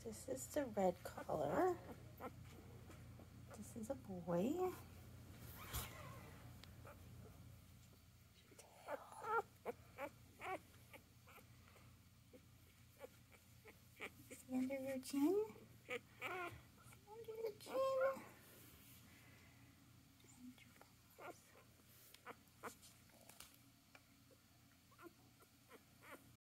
This is the red color. This is a boy. See under your chin? See under your chin?